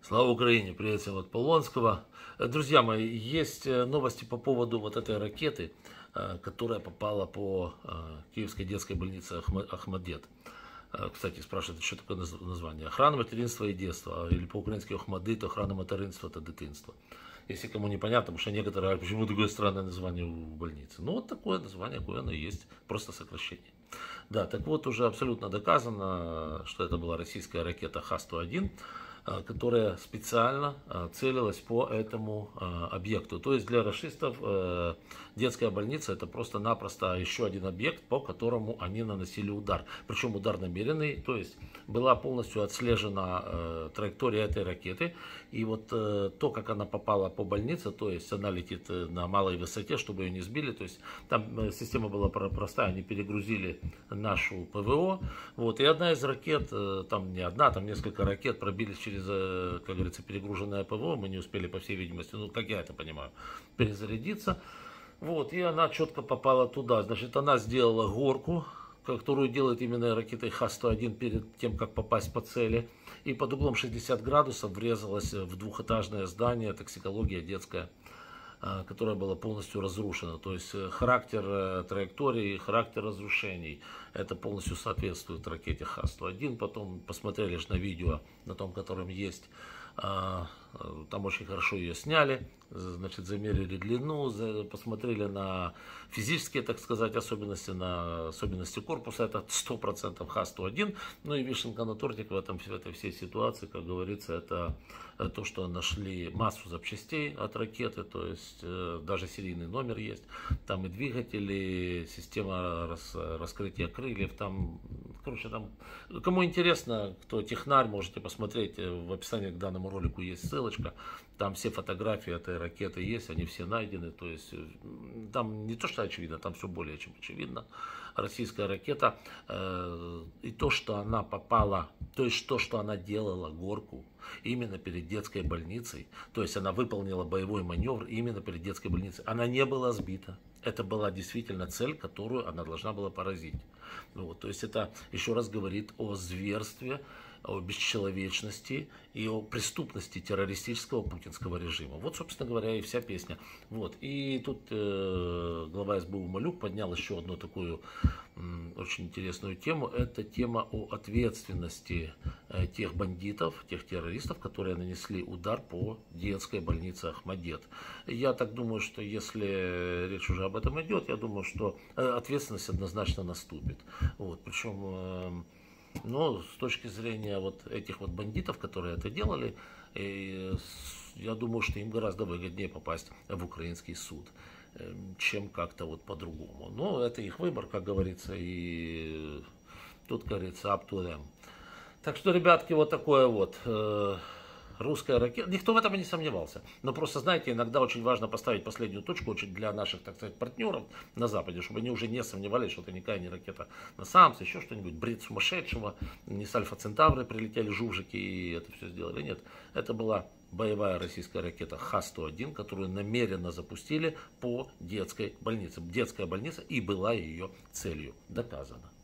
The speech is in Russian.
Слава Украине, привет всем от Полонского. Друзья мои, есть новости по поводу вот этой ракеты, которая попала по Киевской детской больнице Ахмадет. Кстати, спрашивают, что такое название. Охрана материнства и детства, или по-украински Охмадит, охрана материнства это дитинство. Если кому непонятно, потому что некоторые говорят, почему такое странное название у больницы. Ну вот такое название, какое оно есть, просто сокращение. Да, так вот уже абсолютно доказано, что это была российская ракета Х-101, которая специально целилась по этому объекту. То есть для рашистов детская больница это просто-напросто еще один объект, по которому они наносили удар. Причем удар намеренный, то есть была полностью отслежена траектория этой ракеты. И вот то, как она попала по больнице, то есть она летит на малой высоте, чтобы ее не сбили. То есть там система была простая, они перегрузили нашу ПВО. Вот, и одна из ракет, там не одна, там несколько ракет пробились через, как говорится, перегруженное ПВО. Мы не успели, по всей видимости, ну, как я это понимаю, перезарядиться. Вот, и она четко попала туда. Значит, она сделала горку, которую делает именно ракетой Х-101 перед тем, как попасть по цели. И под углом 60 градусов врезалась в двухэтажное здание, токсикология детская, которая была полностью разрушена. То есть характер траектории, характер разрушений, это полностью соответствует ракете Х-101. Потом посмотрели же на видео, на том, котором есть. Там очень хорошо ее сняли, значит, замерили длину, посмотрели на физические, так сказать, особенности, на особенности корпуса. Это 100% Х-101. Ну и вишенка на тортик в этой всей ситуации, как говорится, это то, что нашли массу запчастей от ракеты, то есть даже серийный номер есть. Там и двигатели, система раскрытия крыльев, там, короче, там, кому интересно, кто технарь, можете посмотреть, в описании к данному ролику есть ссылочка, там все фотографии этой ракеты есть, они все найдены, то есть там не то, что очевидно, там все более чем очевидно. Российская ракета, и то, что она попала, то есть то, что она делала горку именно перед детской больницей, то есть она выполнила боевой маневр именно перед детской больницей, она не была сбита. Это была действительно цель, которую она должна была поразить. Вот, то есть это еще раз говорит о зверстве, о бесчеловечности и о преступности террористического путинского режима. Вот, собственно говоря, и вся песня. Вот. И тут глава СБУ Малюк поднял еще одну такую очень интересную тему. Это тема о ответственности тех бандитов, тех террористов, которые нанесли удар по детской больнице Ахмадет. Я так думаю, что если речь уже об этом идет, я думаю, что ответственность однозначно наступит. Вот. Причем... Но с точки зрения вот этих вот бандитов, которые это делали, я думаю, что им гораздо выгоднее попасть в украинский суд, чем как-то вот по-другому. Но это их выбор, как говорится, и тут, как говорится, up to them. Так что, ребятки, вот такое вот русская ракета. Никто в этом и не сомневался. Но просто, знаете, иногда очень важно поставить последнюю точку очень для наших, так сказать, партнеров на Западе, чтобы они уже не сомневались, что это никакая не ракета на Самс, еще что-нибудь, бред сумасшедшего, не с Альфа Центавры прилетели жужики и это все сделали. Нет, это была боевая российская ракета Х-101, которую намеренно запустили по детской больнице. Детская больница и была ее целью. Доказано.